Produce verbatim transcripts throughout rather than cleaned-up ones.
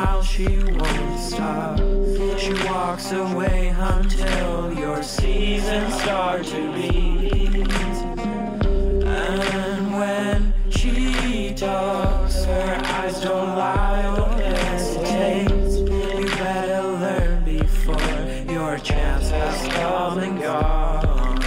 smile, she won't stop. She walks away until your seasons start to beat. And when she talks, her eyes don't lie or hesitate. You better learn before your chance has come and gone.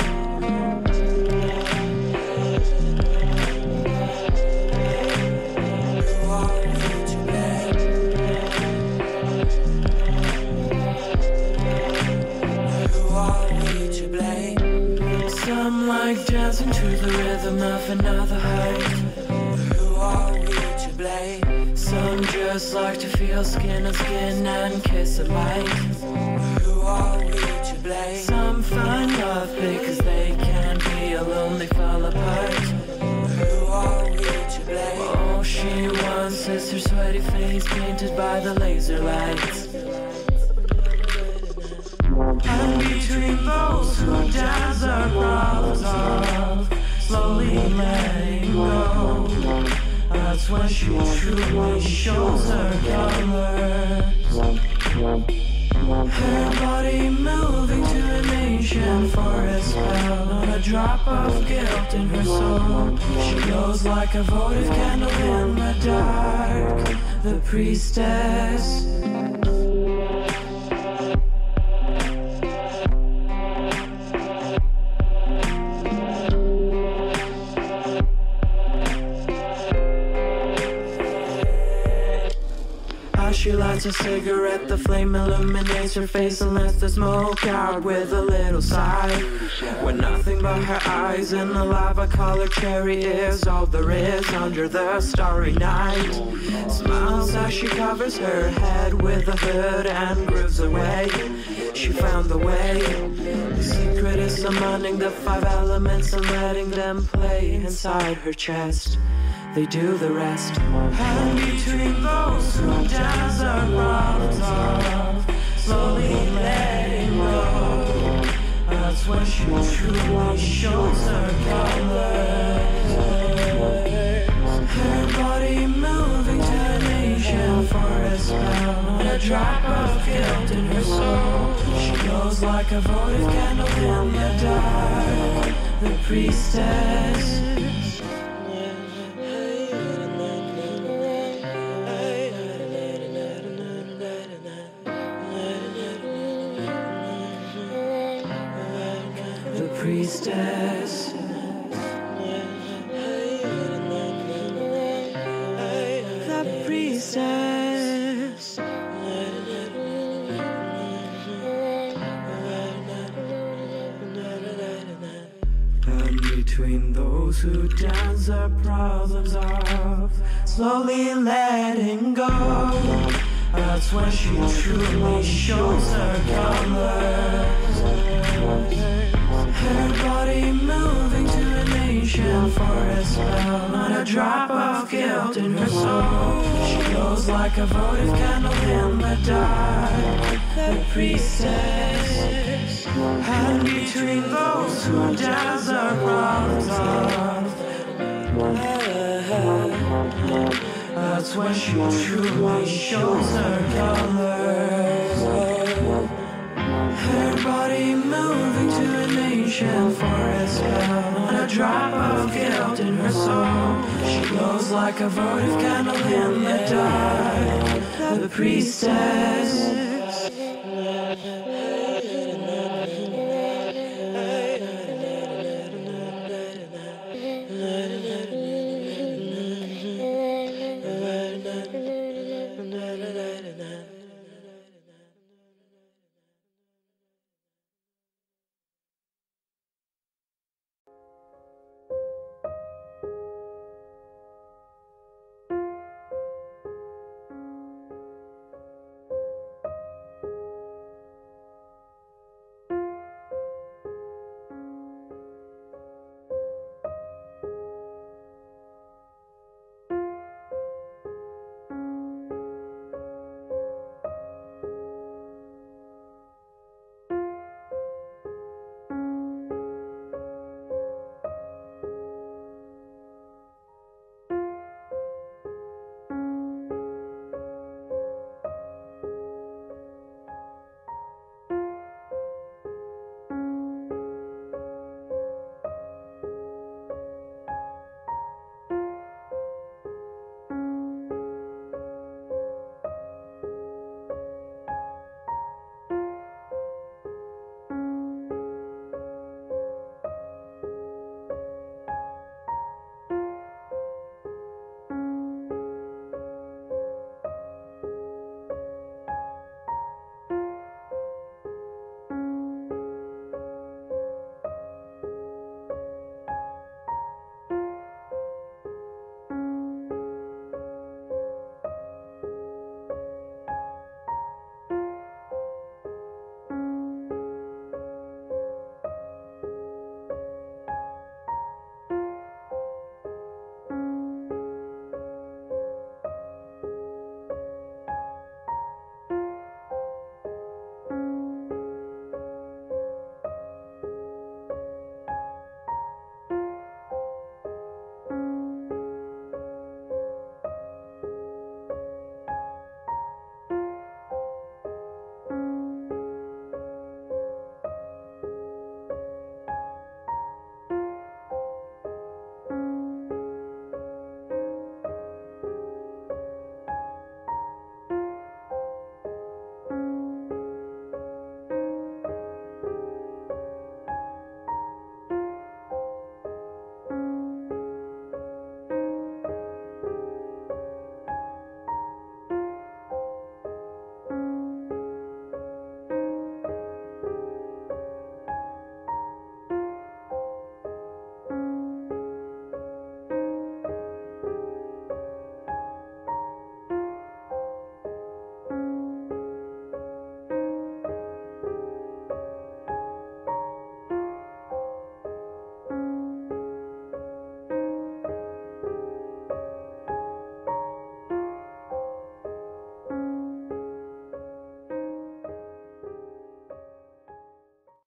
Some like dancing to the rhythm of another heart. Who are we to blame? Some just like to feel skin on skin and kiss alike. Who are we to blame? Some find love because they can't be alone, they fall apart. Who are we to blame? All she wants is her sweaty face painted by the laser lights. And between those who dance their problems off, slowly letting go, that's when she truly shows her colors. Her body moving to an ancient forest spell, not a drop of guilt in her soul. She glows like a votive candle in the dark, the priestess. She lights a cigarette, the flame illuminates her face and lets the smoke out with a little sigh. When nothing but her eyes and a lava-colored cherry is all there is under the starry night. Smiles as she covers her head with a hood and grooves away. She found the way. The secret is summoning the five elements and letting them play inside her chest. They do the rest. And between those who dance their problems off, slowly letting go, that's when she truly shows her colors. Her body moving to an ancient forest spell, not a drop of guilt in her soul. She glows like a votive candle in the dark, the priestess. Priestess. The priestess. And between those who dance their problems off, slowly letting go, that's when she truly shows her colors. Her body moving to an ancient forest spell, not a drop of guilt in her soul. She glows like a votive candle in the dark, the priestess. And between those who dance their problems off, that's when she truly shows her colors. Her body moving to an ancient forest spell, not a drop of guilt in her soul. She glows like a votive candle in the dark, the priestess.